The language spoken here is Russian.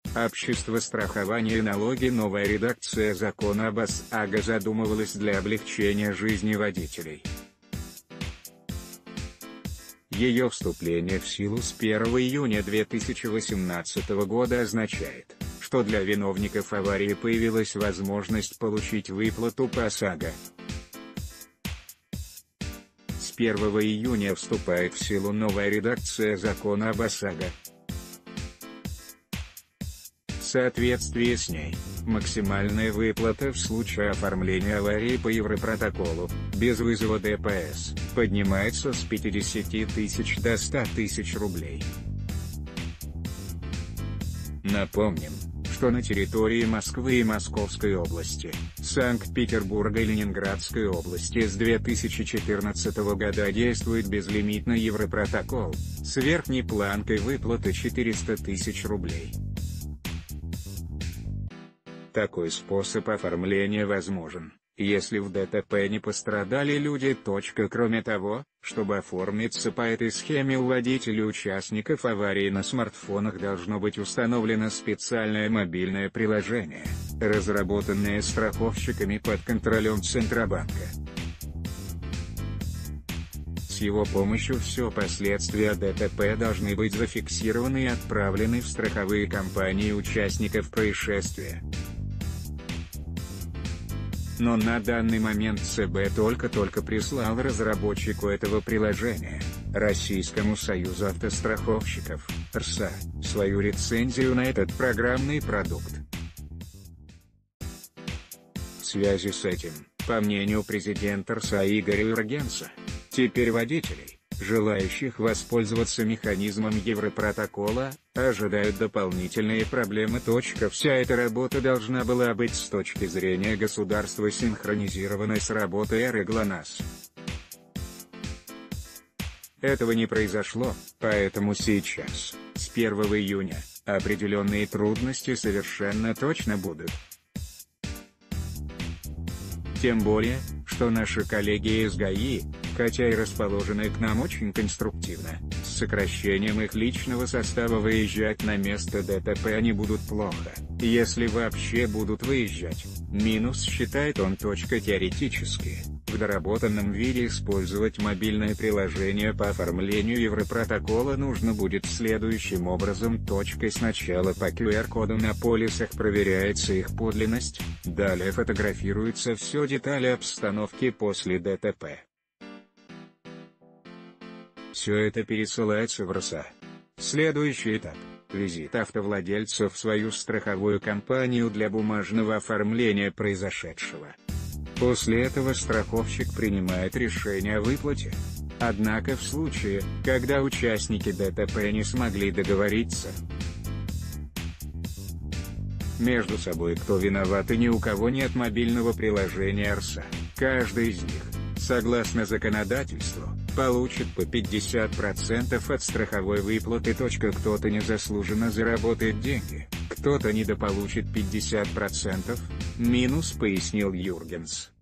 Общество страхования и налоги. Новая редакция закона об ОСАГО задумывалась для облегчения жизни водителей. Ее вступление в силу с 1 июня 2018 года означает, что для виновников аварии появилась возможность получить выплату по ОСАГО. С 1 июня вступает в силу новая редакция закона об ОСАГО. В соответствии с ней, максимальная выплата в случае оформления аварии по Европротоколу, без вызова ДПС, поднимается с 50 тысяч до 100 тысяч рублей. Напомним, что на территории Москвы и Московской области, Санкт-Петербурга и Ленинградской области с 2014 года действует безлимитный Европротокол, с верхней планкой выплаты 400 тысяч рублей. Такой способ оформления возможен, если в ДТП не пострадали люди. Кроме того, чтобы оформиться по этой схеме у водителей участников аварии на смартфонах должно быть установлено специальное мобильное приложение, разработанное страховщиками под контролем Центробанка. С его помощью все последствия ДТП должны быть зафиксированы и отправлены в страховые компании участников происшествия. Но на данный момент ЦБ только прислал разработчику этого приложения, Российскому союзу автостраховщиков, РСА, свою рецензию на этот программный продукт. В связи с этим, по мнению президента РСА Игоря Юргенса, теперь водителей, желающих воспользоваться механизмом Европротокола, ожидают дополнительные проблемы. Вся эта работа должна была быть с точки зрения государства синхронизированной с работой ГЛОНАСС. Этого не произошло, поэтому сейчас, с 1 июня, определенные трудности совершенно точно будут. Тем более, что наши коллеги из ГАИ, хотя и расположены к нам очень конструктивно, с сокращением их личного состава выезжать на место ДТП они будут плохо, если вообще будут выезжать. Минус, считает он. Теоретически, в доработанном виде использовать мобильное приложение по оформлению Европротокола нужно будет следующим образом. Сначала по QR-коду на полисах проверяется их подлинность, далее фотографируются все детали обстановки после ДТП. Все это пересылается в РСА. Следующий этап – визит автовладельца в свою страховую компанию для бумажного оформления произошедшего. После этого страховщик принимает решение о выплате. Однако в случае, когда участники ДТП не смогли договориться между собой, кто виноват и ни у кого нет мобильного приложения РСА, каждый из них, согласно законодательству, получит по 50% от страховой выплаты. Кто-то незаслуженно заработает деньги, кто-то недополучит 50%, минус, пояснил Юргенс.